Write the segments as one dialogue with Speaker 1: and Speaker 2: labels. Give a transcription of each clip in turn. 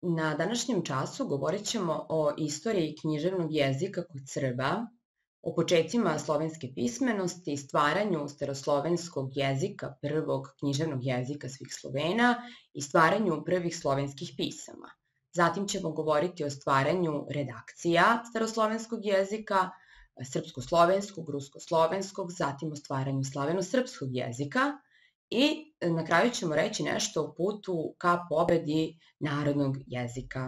Speaker 1: Na današnjem času govorit ćemo o istoriji književnog jezika kod Srba, o počecima slovenske pismenosti i stvaranju staroslovenskog jezika, prvog književnog jezika svih Slovena i stvaranju prvih slovenskih pisama. Zatim ćemo govoriti o stvaranju redakcija staroslovenskog jezika, srpsko-slovenskog, rusko-slovenskog, zatim o stvaranju slaveno-srpskog jezika i na kraju ćemo reći nešto o putu ka pobedi narodnog jezika.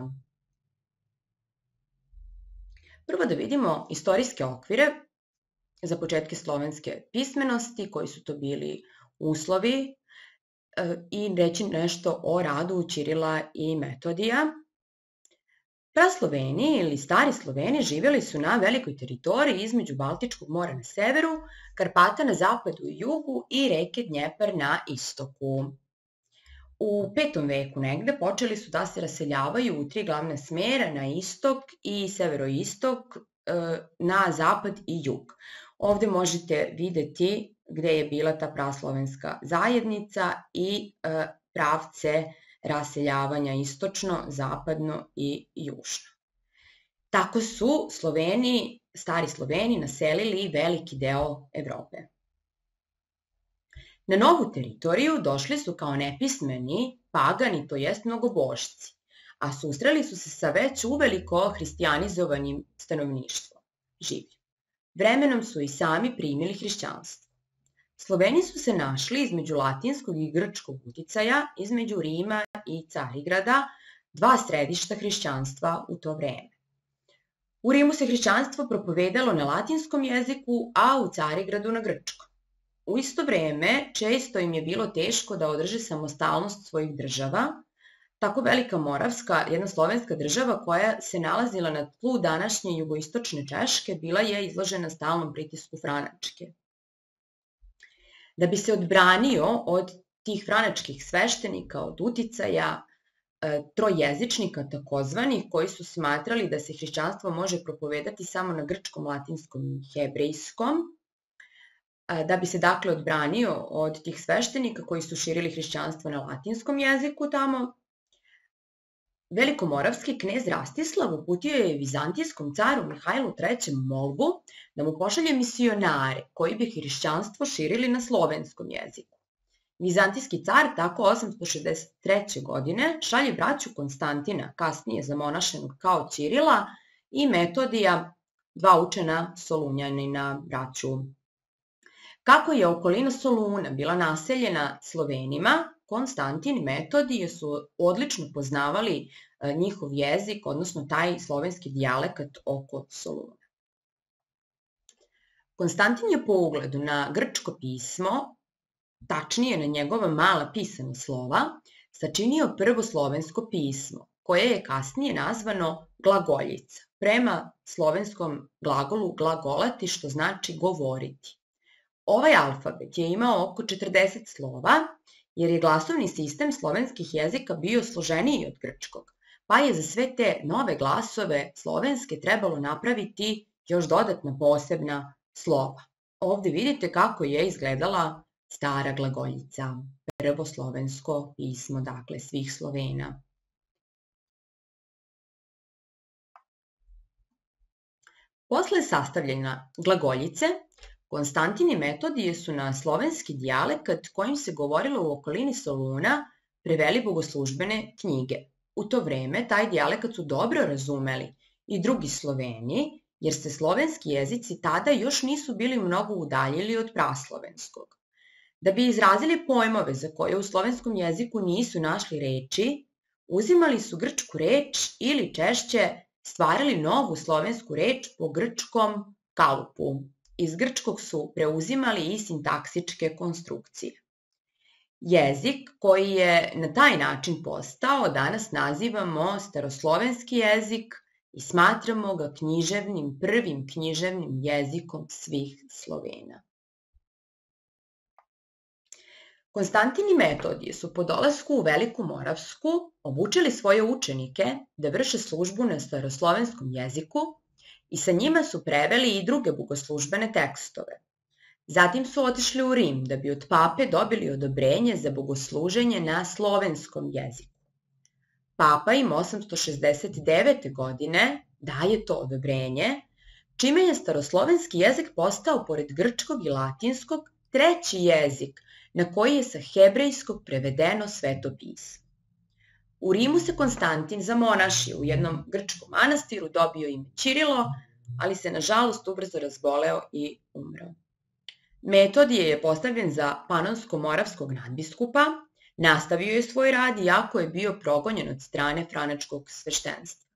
Speaker 1: Prvo da vidimo istorijske okvire za početke slovenske pismenosti, koji su to bili uslovi i reći nešto o radu Ćirila i Metodija. Prasloveni ili stari Sloveni živjeli su na velikoj teritoriji između Baltičkog mora na severu, Karpata na zapadu i jugu i reke Dnjepar na istoku. U 5. veku negde počeli su da se raseljavaju u 3 glavne smera, na istok i severoistok, na zapad i jug. Ovde možete videti gde je bila ta praslovenska zajednica i pravce raseljavanja istočno, zapadno i južno. Tako su stari Sloveni naselili veliki deo Evrope. Na novu teritoriju došli su kao nepismeni pagani, to jest mnogobožci, a susreli su se sa već uveliko hristijanizovanim stanovništvom, življem. Vremenom su i sami primili hrišćanstvo. Sloveni su se našli između latinskog i grčkog uticaja, između Rima i Carigrada, dva središta hrišćanstva u to vreme. U Rimu se hrišćanstvo propovedalo na latinskom jeziku, a u Carigradu na grčkom. U isto vreme često im je bilo teško da održe samostalnost svojih država. Tako Velika Moravska, jedna slovenska država koja se nalazila na tlu današnje jugoistočne Češke, bila je izložena stalnom pritisku Franačke. Da bi se odbranio od tih franačkih sveštenika, od uticaja trojezičnika takozvanih, koji su smatrali da se hrišćanstvo može propovedati samo na grčkom, latinskom i hebrejskom, da bi se dakle odbranio od tih sveštenika koji su širili hrišćanstvo na latinskom jeziku tamo, velikomoravski knez Rastislav uputio je vizantijskom caru Mihajlu III molbu da mu pošalje misionare koji bi hrišćanstvo širili na slovenskom jeziku. Vizantijski car tako 863. godine šalje braću Konstantina, kasnije zamonašenog kao Ćirila, i Metodija, dva učena Solunjanina braću. Kako je okolina Soluna bila naseljena Slovenima, Konstantin i Metodije su odlično poznavali njihov jezik, odnosno taj slovenski dijalekat oko Soluna. Konstantin je po ugledu na grčko pismo, tačnije na njegova mala pisana slova, sačinio prvo slovensko pismo, koje je kasnije nazvano glagoljica, prema slovenskom glagolu glagolati, što znači govoriti. Ovaj alfabet je imao oko 40 slova, jer je glasovni sistem slovenskih jezika bio složeniji od grčkog, pa je za sve te nove glasove slovenske trebalo napraviti još dodatna posebna slova. Ovde vidite kako je izgledala stara glagoljica, prvo slovensko pismo, dakle svih Slovena. Posle sastavljanja glagoljice, Konstantin i Metodije su na slovenski dijalekat kojim se govorilo u okolini Soluna preveli bogoslužbene knjige. U to vreme taj dijalekat su dobro razumeli i drugi Sloveni, jer se slovenski jezici tada još nisu bili mnogo udaljili od praslovenskog. Da bi izrazili pojmove za koje u slovenskom jeziku nisu našli reči, uzimali su grčku reč ili češće stvarali novu slovensku reč po grčkom kalupu. Iz grčkog su preuzimali i sintaksičke konstrukcije. Jezik koji je na taj način postao danas nazivamo staroslovenski jezik i smatramo ga prvim književnim jezikom svih Slovena. Konstantin i Metodije su po dolasku u Veliku Moravsku obučili svoje učenike da vrše službu na staroslovenskom jeziku i sa njima su preveli i druge bogoslužbene tekstove. Zatim su otišli u Rim da bi od pape dobili odobrenje za bogosluženje na slovenskom jeziku. Papa im 869. godine daje to odobrenje, čime je staroslovenski jezik postao, pored grčkog i latinskog, treći jezik na koji je sa hebrejskog prevedeno Sveto pismo. U Rimu se Konstantin zamonašio u jednom grčkom manastiru, dobio ime Ćirilo, ali se nažalost ubrzo razboleo i umro. Metodije je postavljen za panonsko-moravskog nadbiskupa, nastavio je svoj rad iako je bio progonjen od strane franačkog sveštenstva.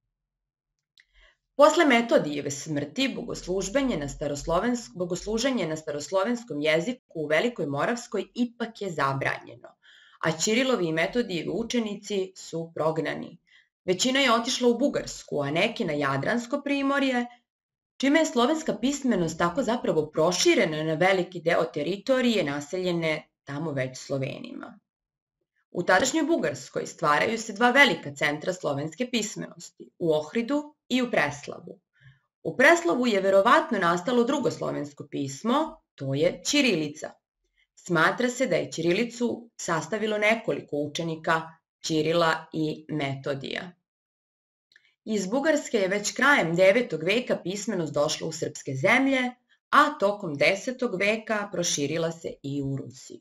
Speaker 1: Posle Metodijeve smrti bogosluženje na staroslovenskom jeziku u Velikoj Moravskoj ipak je zabranjeno, a Ćirilovi i Metodijevi učenici su prognani. Većina je otišla u Bugarsku, a neki na Jadransko primorje, čime je slovenska pismenost tako zapravo proširena na veliki deo teritorije naseljene tamo već Slovenima. U tadašnjoj Bugarskoj stvaraju se dva velika centra slovenske pismenosti, u Ohridu i u Preslavu. U Preslavu je verovatno nastalo drugo slovensko pismo, to je ćirilica. Smatra se da je ćirilicu sastavilo nekoliko učenika Ćirila i Metodija. Iz Bugarske je već krajem 9. veka pismenost došla u srpske zemlje, a tokom 10. veka proširila se i u Rusiju.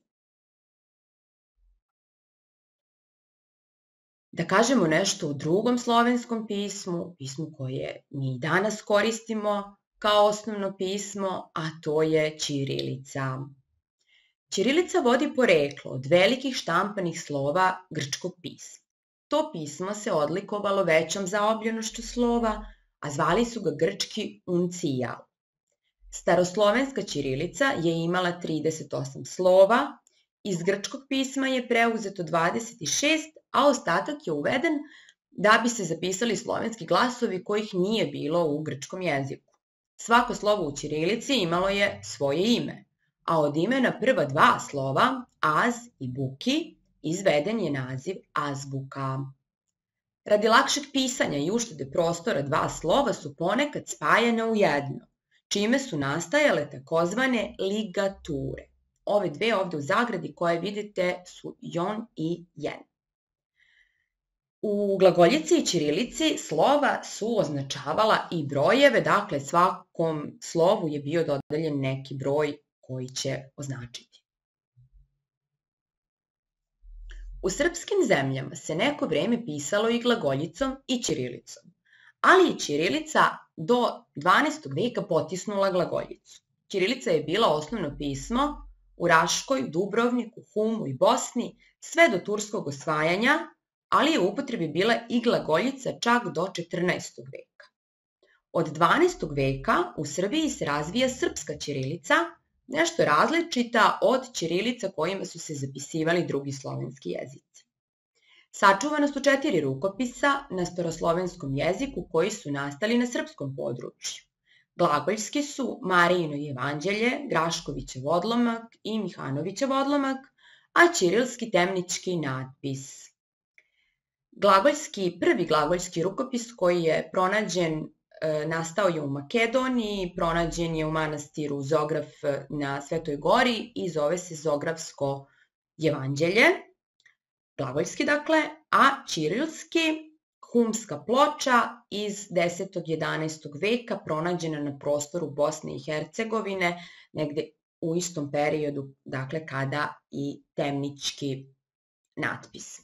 Speaker 1: Da kažemo nešto o drugom slovenskom pismu, pismu koje mi danas koristimo kao osnovno pismo, a to je ćirilica. Ćirilica vodi poreklo od velikih štampanih slova grčkog pisma. To pismo se odlikovalo većom zaobljenošću slova, a zvali su ga grčki uncijal. Staroslovenska ćirilica je imala 38 slova, iz grčkog pisma je preuzeto 26, a ostatak je uveden da bi se zapisali slovenski glasovi kojih nije bilo u grčkom jeziku. Svako slovo u ćirilici imalo je svoje ime, a od imena prva dva slova, az i buki, izveden je naziv azbuka. Radi lakšeg pisanja i uštede prostora dva slova su ponekad spajane u jedno, čime su nastajale takozvane ligature. Ove dve ovde u zagradi koje vidite su jon i jen. U glagoljici i ćirilici slova su označavala i brojeve, dakle svakom slovu je bio dodeljen neki broj koji će označiti. U srpskim zemljama se neko vreme pisalo i glagoljicom i ćirilicom, ali je ćirilica do 12. veka potisnula glagoljicu. Ćirilica je bila osnovno pismo u Raškoj, Dubrovniku, Humu i Bosni sve do turskog osvajanja, ali je u upotrebi bila i glagoljica čak do 14. veka. Od 12. veka u Srbiji se razvija srpska ćirilica, nešto različita od ćirilica kojima su se zapisivali drugi slovenski jezici. Sačuvana su 4 rukopisa na staroslovenskom jeziku koji su nastali na srpskom području. Glagoljski su Marijino jevanđelje, Graškovićev odlomak i Mihanovićev odlomak, a ćirilski temnički natpis. Prvi glagoljski rukopis koji je pronađen nastao je u Makedoniji, pronađen je u manastiru Zograf na Svetoj gori i zove se Zografsko jevanđelje, glagoljski dakle, a ćirilski humska ploča iz 10. 11. veka pronađena na prostoru Bosne i Hercegovine, negde u istom periodu, dakle kada i temnički natpis.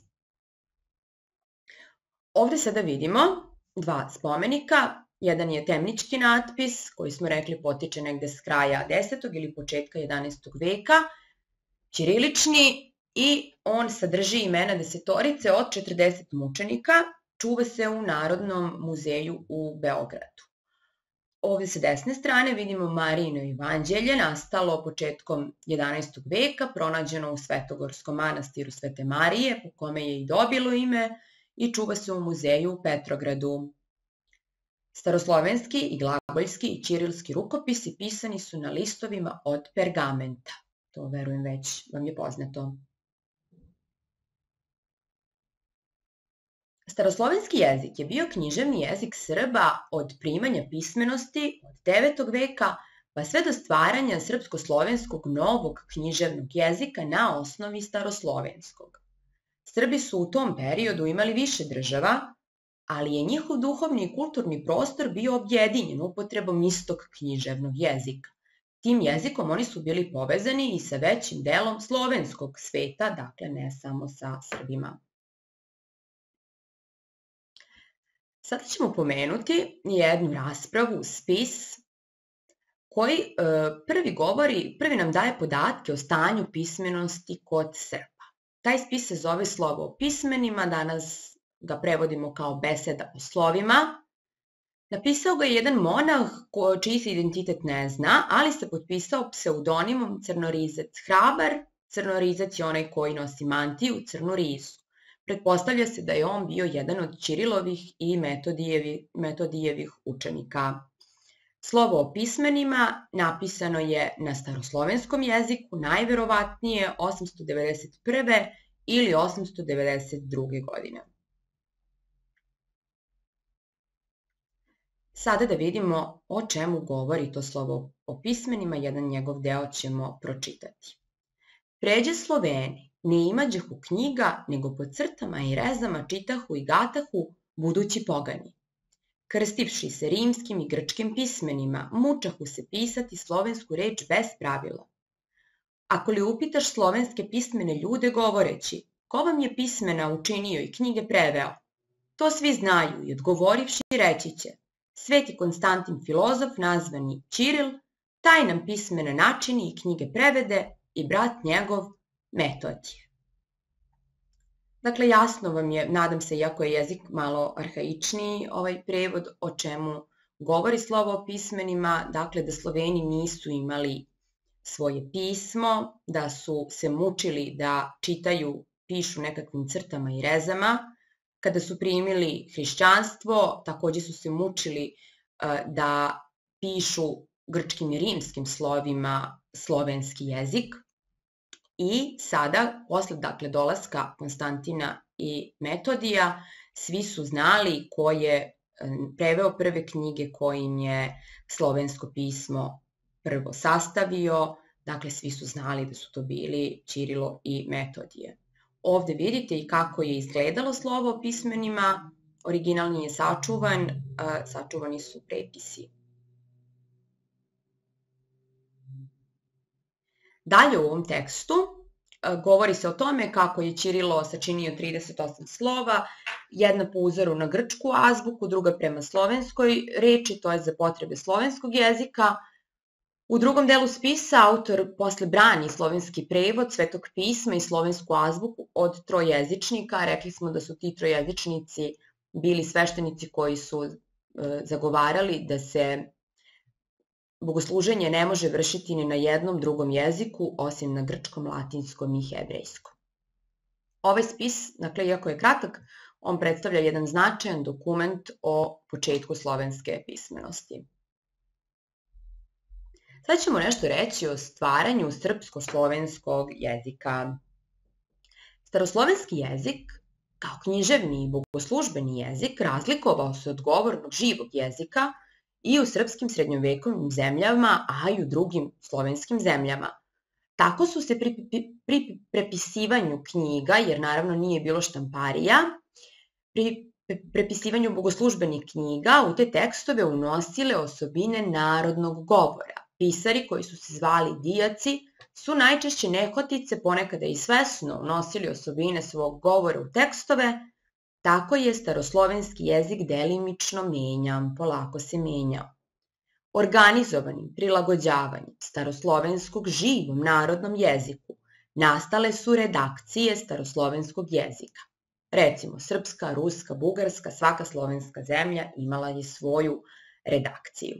Speaker 1: Ovde sada vidimo dva spomenika. Jedan je temnički natpis, koji smo rekli potiče negde s kraja 10. ili početka 11. veka, ćirilični, i on sadrži imena desetorice od 40 mučenika, čuva se u Narodnom muzeju u Beogradu. Ovde sa desne strane vidimo Marijino jevanđelje, nastalo početkom 11. veka, pronađeno u Svetogorskom manastiru Svete Marije, po kome je i dobilo ime, i čuva se u muzeju u Petrogradu. Staroslovenski i glagoljski i ćirilski rukopisi pisani su na listovima od pergamenta. To, verujem, već vam je poznato. Staroslovenski jezik je bio književni jezik Srba od primanja pismenosti od 9. veka pa sve do stvaranja srpsko-slovenskog novog književnog jezika na osnovi staroslovenskog. Srbi su u tom periodu imali više država, ali je njihov duhovni i kulturni prostor bio objedinjen upotrebom istog književnog jezika. Tim jezikom oni su bili povezani i sa većim delom slovenskog sveta, dakle ne samo sa Srbima. Sada ćemo pomenuti jednu raspravu, spis, koji prvi nam daje podatke o stanju pismenosti kod Srba. Taj spis se zove Slovo o pismenima, danas ga prevodimo kao beseda o slovima. Napisao ga je jedan monah čiji se identitet ne zna, ali se potpisao pseudonimom Crnorizac Hrabar. Crnorizac je onaj koji nosi mantiju, crnu rizu. Pretpostavlja se da je on bio jedan od Ćirilovih i Metodijevih učenika. Slovo o pismenima napisano je na staroslovenskom jeziku, najverovatnije 891. ili 892. godine. Sada da vidimo o čemu govori to slovo o pismenima, jedan njegov deo ćemo pročitati. Pređe Sloveni, ne imađehu knjiga, nego po crtama i rezama čitahu i gatahu budući pogani. Krstivši se rimskim i grčkim pismenima, mučahu se pisati slovensku reč bez pravila. Ako li upitaš slovenske pismene ljude govoreći, ko vam je pismena učinio i knjige preveo? To svi znaju i odgovorivši reći će, Sveti Konstantin filozof nazvani Ćiril, taj nam pismena načini i knjige prevede i brat njegov Metodije. Dakle, jasno vam je, nadam se, iako je jezik malo arhaičniji, ovaj prevod o čemu govori slovo o pismenima, dakle da Sloveni nisu imali svoje pismo, da su se mučili da čitaju, pišu nekakvim crtama i rezama. Kada su primili hrišćanstvo, takođe su se mučili da pišu grčkim i rimskim slovima slovenski jezik. I sada, posle dolaska Konstantina i Metodija, svi su znali ko je preveo prve knjige kojim je slovensko pismo prvo sastavio, dakle svi su znali da su to bili Ćirilo i Metodije. Ovde vidite i kako je izgledalo slovo o pismenima, originalni je sačuvan, sačuvani su prepisi. Dalje u ovom tekstu govori se o tome kako je Ćirilo sačinio 38 slova, jedna po uzoru na grčku azbuku, druga prema slovenskoj reči, to je za potrebe slovenskog jezika. U drugom delu spisa autor posle brani slovenski prevod Svetog pisma i slovensku azbuku od trojezičnika. Rekli smo da su ti trojezičnici bili sveštenici koji su zagovarali da se bogosluženje ne može vršiti ni na jednom drugom jeziku, osim na grčkom, latinskom i hebrejskom. Ovaj spis, dakle, iako je kratak, on predstavlja jedan značajan dokument o početku slovenske pismenosti. Sad ćemo nešto reći o stvaranju srpsko-slovenskog jezika. Staroslovenski jezik, kao književni i bogoslužbeni jezik, razlikovao se od govornog živog jezika i u srpskim srednjovekovnim zemljama, a i u drugim slovenskim zemljama. Tako su se pri prepisivanju knjiga, jer naravno nije bilo štamparija, pri prepisivanju bogoslužbenih knjiga u te tekstove unosile osobine narodnog govora. Pisari koji su se zvali dijaci su najčešće nehotice, ponekada i svesno unosili osobine svog govora u tekstove, tako je staroslovenski jezik delimično menjan, polako se menjao. Organizovanim prilagođavanjem staroslovenskog živom narodnom jeziku nastale su redakcije staroslovenskog jezika. Recimo, srpska, ruska, bugarska, svaka slovenska zemlja imala je svoju redakciju.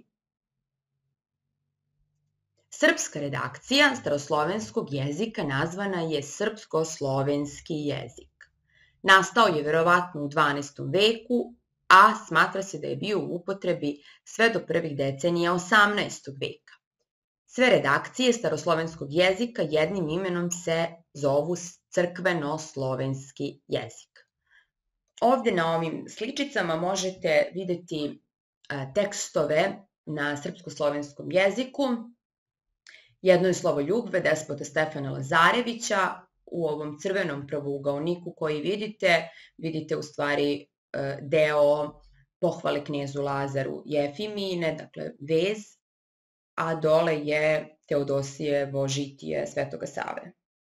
Speaker 1: Srpska redakcija staroslovenskog jezika nazvana je srpsko-slovenski jezik. Nastao je verovatno u 12. veku, a smatra se da je bio u upotrebi sve do prvih decenija 18. veka. Sve redakcije staroslovenskog jezika jednim imenom se zovu crkveno-slovenski jezik. Ovde na ovim sličicama možete videti tekstove na srpsko-slovenskom jeziku. Jedno je slovo Ljubve, despota Stefana Lazarevića, u ovom crvenom pravougaoniku koji vidite u stvari deo pohvale knezu Lazaru Jefimine, dakle vez, a dole je Teodosijevo žitije Svetoga Save.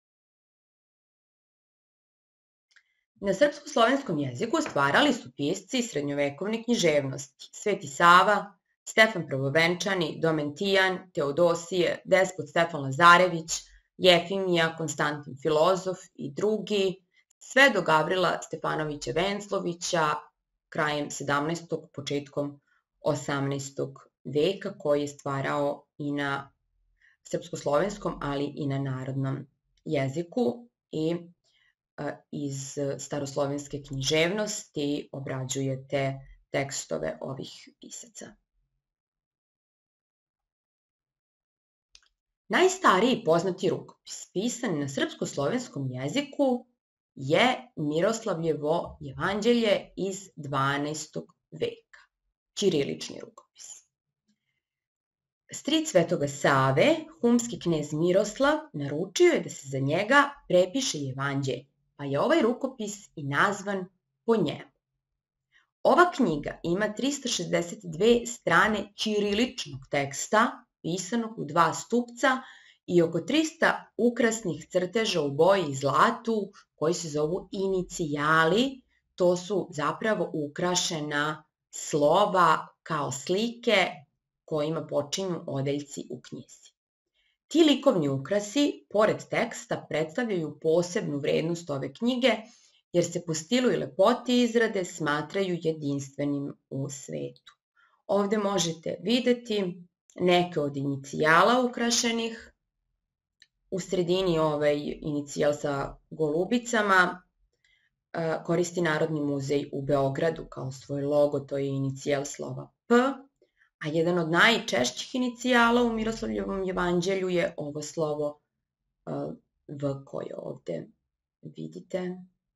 Speaker 1: Na srpsko-slovenskom jeziku stvarali su pisci srednjovekovne književnosti: Sveti Sava, Stefan Prvovenčani, Domentijan, Teodosije, despot Stefan Lazarević, Jefimija, Konstantin Filozof i drugi, sve do Gavrila Stefanovića Venclovića krajem 17. početkom 18. veka, koji je stvarao i na srpsko-slovenskom, ali i na narodnom jeziku i iz staroslovenske književnosti obrađujete tekstove ovih pisaca. Najstariji poznati rukopis pisan na srpsko-slovenskom jeziku je Miroslavljevo jevanđelje iz 12. veka, ćirilični rukopis. Stric Svetoga Save, humski knez Miroslav, naručio je da se za njega prepiše jevanđelje, pa je ovaj rukopis i nazvan po njemu. Ova knjiga ima 362 strane ćiriličnog teksta, pisanog u 2 stupca i oko 300 ukrasnih crteža u boji i zlatu koji se zovu inicijali. To su zapravo ukrašena slova kao slike kojima počinju odeljci u knjizi. Ti likovni ukrasi, pored teksta, predstavljaju posebnu vrednost ove knjige, jer se po stilu i lepoti izrade smatraju jedinstvenim u svetu. Ovde možete videti neke od inicijala ukrašenih. U sredini ovaj inicijal sa golubicama koristi Narodni muzej u Beogradu kao svoj logo, to je inicijal slova P, a jedan od najčešćih inicijala u Miroslavljevom jevanđelju je ovo slovo V koje ovde vidite.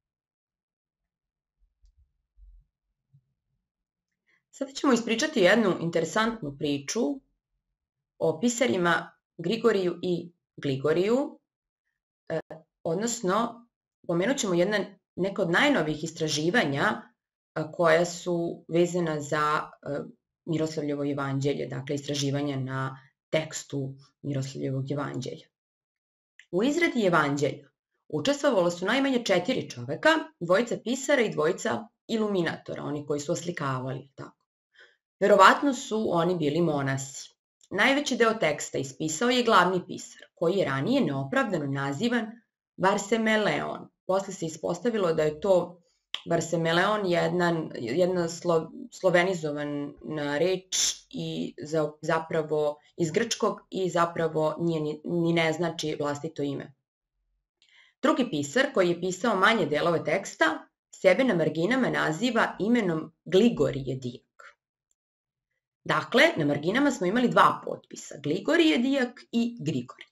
Speaker 1: Sada ćemo ispričati jednu interesantnu priču o pisarima Grigoriju i Gligoriju, odnosno pomenut ćemo neka od najnovijih istraživanja koja su vezana za Miroslavljevo jevanđelje, dakle istraživanja na tekstu Miroslavljevog jevanđelja. U izradi jevanđelja učestvovalo su najmanje 4 čoveka, 2 pisara i 2 iluminatora, oni koji su oslikavali. Tako. Verovatno su oni bili monasi. Najveći deo teksta ispisao je glavni pisar, koji je ranije neopravdano nazivan Varsemeleon. Posle se ispostavilo da je to Varsemeleon jedna slovenizovana reč i zapravo iz grčkog i zapravo ni ne znači vlastito ime. Drugi pisar, koji je pisao manje delove teksta, sebe na marginama naziva imenom Gligorije dijak. Dakle, na marginama smo imali 2 potpisa, Gligorije dijak i Grigorije.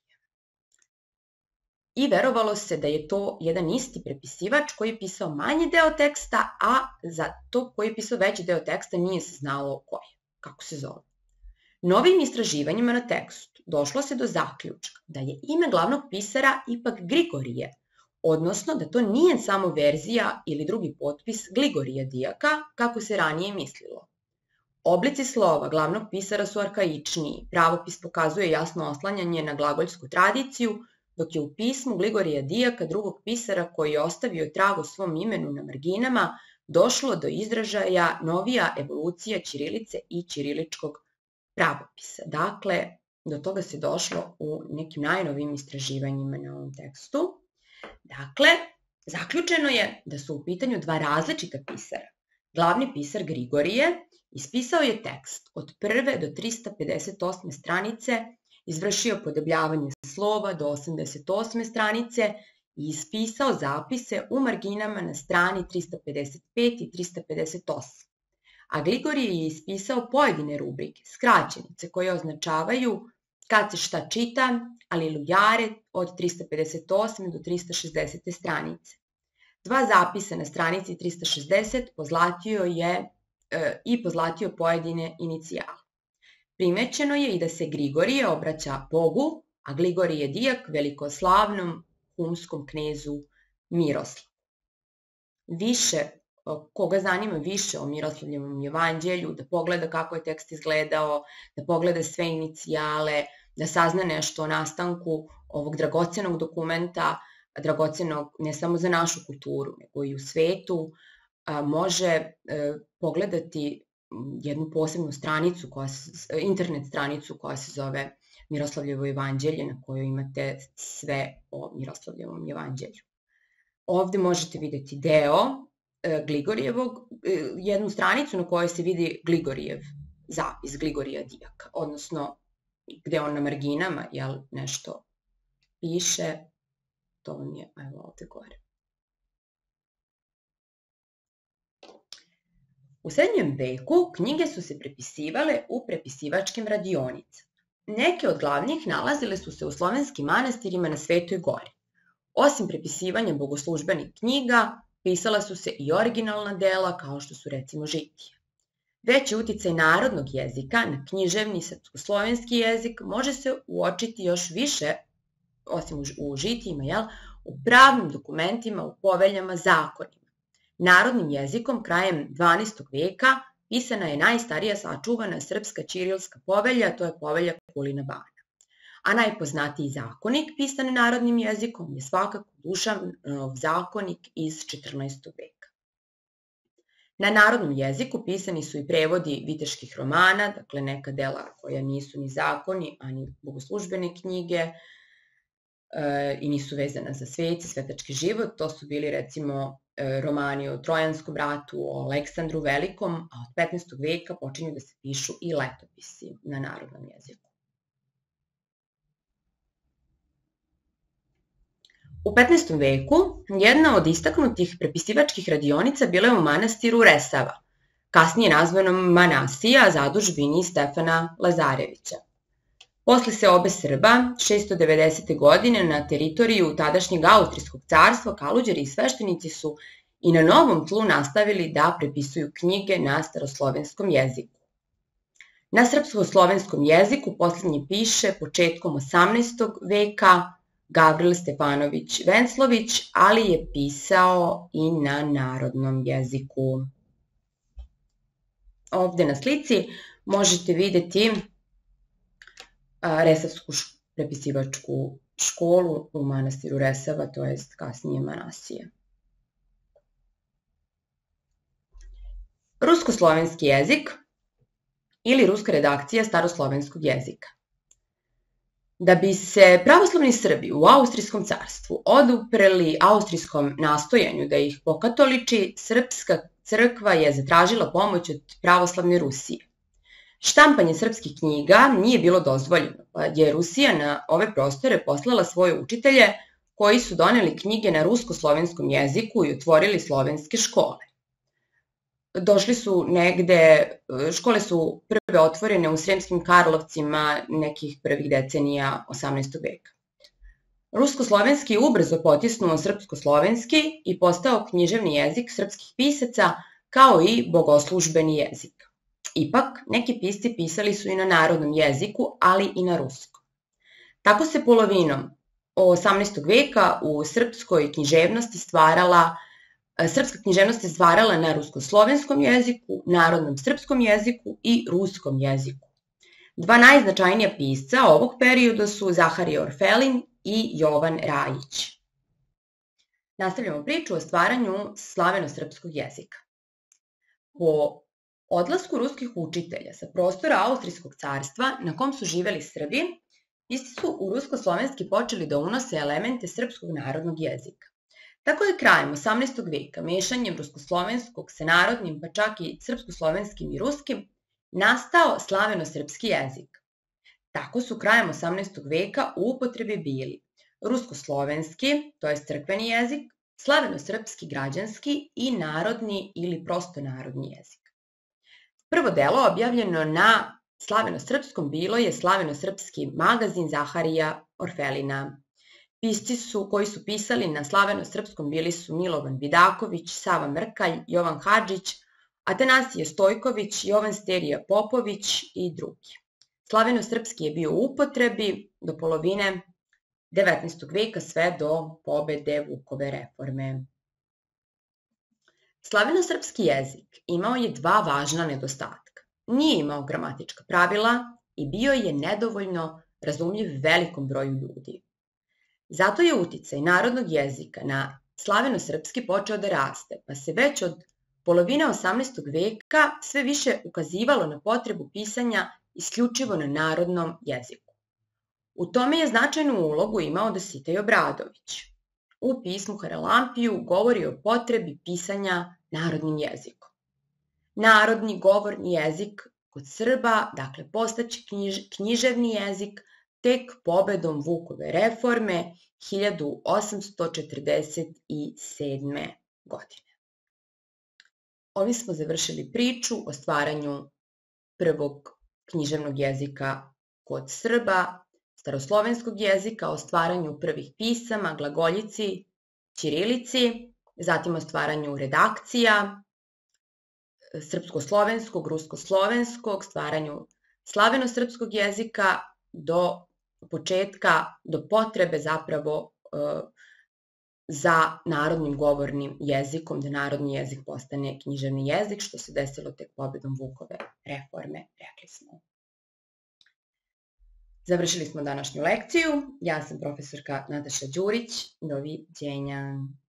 Speaker 1: I verovalo se da je to jedan isti prepisivač koji je pisao manji deo teksta, a za to koji je pisao veći deo teksta nije se znalo kako se zove. Novim istraživanjima na tekstu došlo se do zaključka da je ime glavnog pisara ipak Grigorije, odnosno da to nije samo verzija ili drugi potpis Gligorija dijaka, kako se ranije mislilo. Oblici slova glavnog pisara su arkaičniji, pravopis pokazuje jasno oslanjanje na glagoljsku tradiciju, dok je u pismu Gligorija dijaka, drugog pisara koji je ostavio trag o svom imenu na marginama, došlo do izražaja novija evolucija ćirilice i ćiriličkog pravopisa. Dakle, do toga se došlo u nekim najnovijim istraživanjima na ovom tekstu. Dakle, zaključeno je da su u pitanju 2 različita pisara. Glavni pisar Grigorije ispisao je tekst od 1. do 358. stranice, izvršio podobljavanje slova do 88. stranice i ispisao zapise u marginama na strani 355 i 358. A Gligorije je ispisao pojedine rubrike, skraćenice koje označavaju kad se šta čita, alilujare od 358. do 360. stranice. 2 zapisa na stranici 360 pozlatio pojedine inicijale. Primećeno je i da se Grigorije obraća Bogu, a Gligorije dijak velikoslavnom humskom knezu Miroslavu. Koga zanima više o Miroslavljevom jevanđelju, da pogleda kako je tekst izgledao, da pogleda sve inicijale, da sazna nešto o nastanku ovog dragocenog dokumenta, dragocenog ne samo za našu kulturu, nego i u svetu, može pogledati jednu posebnu stranicu, internet stranicu koja se zove Miroslavljevo jevanđelje, na kojoj imate sve o Miroslavljevom jevanđelju. Ovde možete videti deo Gligorijevog, jednu stranicu na kojoj se vidi Gligorijev zapis, Gligorija Dijaka, odnosno gde on na marginama nešto piše, to vam je, evo ovde gore. U srednjem veku knjige su se prepisivale u prepisivačkim radionicama. Neke od glavnih nalazile su se u slovenskim manastirima na Svetoj gori. Osim prepisivanja bogoslužbenih knjiga, pisala su se i originalna dela kao što su recimo žitije. Veći uticaj narodnog jezika na književni srpsko-slovenski jezik može se uočiti još više, osim u žitijima, u pravnim dokumentima, u poveljama, zakonima. Narodnim jezikom krajem 12. veka pisana je najstarija sačuvana srpska ćirilska povelja, to je povelja Kulina Bana. A najpoznatiji zakonik pisan narodnim jezikom je svakako Dušanov zakonik iz 14. veka. Na narodnom jeziku pisani su i prevodi viteških romana, dakle neka dela koja nisu ni zakoni, ani bogoslužbene knjige i nisu vezana za svet i svetački život. To su bili recimo romani o Trojanskom ratu, o Aleksandru Velikom, a od 15. veka počinju da se pišu i letopisi na narodnom jeziku. U 15. veku jedna od istaknutih prepisivačkih radionica bila je u manastiru Resava, kasnije nazvanom Manasija, zadužbini Stefana Lazarevića. Posle seobe Srba, 690. godine na teritoriju tadašnjeg Austrijskog carstva, kaluđeri i sveštenici su i na novom tlu nastavili da prepisuju knjige na staroslovenskom jeziku. Na srpsko-slovenskom jeziku poslednji piše početkom 18. veka Gavril Stefanović Venclović, ali je pisao i na narodnom jeziku. Ovde na slici možete videti Resavsku prepisivačku školu u manastiru Resava, to jest kasnije Manasija. Rusko-slovenski jezik ili ruska redakcija staroslovenskog jezika. Da bi se pravoslavni Srbi u Austrijskom carstvu odupreli austrijskom nastojanju da ih pokatoliči, srpska crkva je zatražila pomoć od pravoslavne Rusije. Štampanje srpskih knjiga nije bilo dozvoljeno, pa je Rusija na ove prostore poslala svoje učitelje koji su doneli knjige na rusko-slovenskom jeziku i otvorili slovenske škole. Došli su negde, škole su prve otvorene u Sremskim Karlovcima nekih prvih decenija 18. veka. Rusko-slovenski ubrzo potisnuo srpsko-slovenski i postao književni jezik srpskih pisaca kao i bogoslužbeni jezik. Ipak, neki pisci pisali su i na narodnom jeziku, ali i na ruskom. Tako se polovinom 18. veka u srpskoj književnosti Srpska književnost je stvarala na rusko-slovenskom jeziku, narodnom srpskom jeziku i ruskom jeziku. Dva najznačajnija pisca ovog perioda su Zaharije Orfelin i Jovan Rajić. Nastavljamo priču o stvaranju slaveno-srpskog jezika. Po odlasku ruskih učitelja sa prostora Austrijskog carstva na kom su živeli Srbi, pisci su u rusko-slovenski počeli da unose elemente srpskog narodnog jezika. Tako je krajem 18. veka, mešanjem ruskoslovenskog sa narodnim, pa čak i srpsko-slovenskim i ruskim, nastao slaveno-srpski jezik. Tako su krajem 18. veka u upotrebi bili rusko-slovenski, to je crkveni jezik, slaveno-srpski građanski i narodni ili prosto narodni jezik. Prvo delo objavljeno na slaveno-srpskom bilo je slaveno-srpski magazin Zaharija Orfelina. Pisci koji su pisali na slaveno-srpskom bili su Milovan Vidaković, Sava Mrkalj, Jovan Hadžić, Atanasije Stojković, Jovan Sterija Popović i drugi. Slaveno-srpski je bio u upotrebi do polovine 19. veka sve do pobede Vukove reforme. Slavenosrpski jezik imao je dva važna nedostatka. Nije imao gramatička pravila i bio je nedovoljno razumljiv velikom broju ljudi. Zato je uticaj narodnog jezika na slavenosrpski počeo da raste, pa se već od polovine 18. veka sve više ukazivalo na potrebu pisanja isključivo na narodnom jeziku. U tome je značajnu ulogu imao Dositej Obradović. U pismu Haralampiju govori o potrebi pisanja narodnim jezikom. Narodni govorni jezik kod Srba, dakle, postaće književni jezik tek pobedom Vukove reforme 1847. godine. Ovim smo završili priču o stvaranju prvog književnog jezika kod Srba, staroslovenskog jezika, o stvaranju prvih pisama, glagoljici, ćirilici, zatim o stvaranju redakcija, srpsko-slovenskog, rusko-slovenskog, stvaranju slavenosrpskog jezika do početka, do potrebe zapravo za narodnim govornim jezikom, da narodni jezik postane književni jezik, što se desilo tek pobedom Vukove reforme, rekli smo. Završili smo današnju lekciju. Ja sam profesorka Nataša Đurić. Doviđenja.